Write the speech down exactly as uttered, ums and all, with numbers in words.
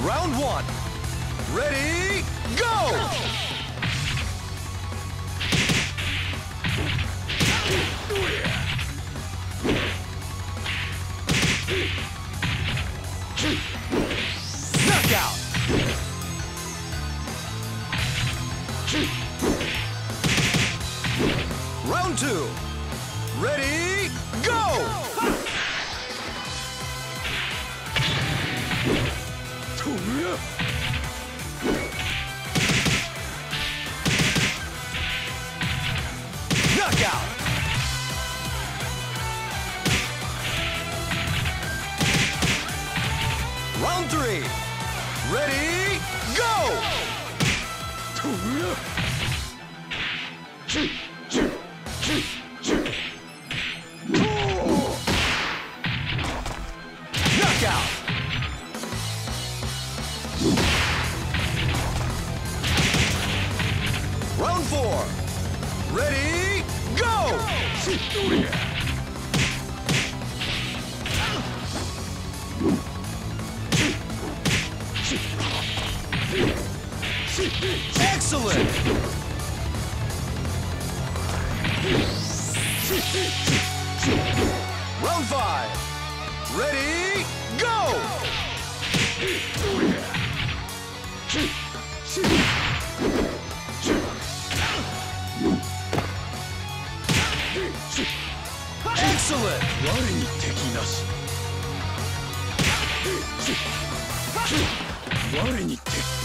Round one. Ready, go! Knockout! Round two. Ready, go! Knockout! Round three. Ready, go! Knockout! Round four. Ready, go! Excellent! Round five. Ready, go! Excellent! 我に敵なし。我に敵。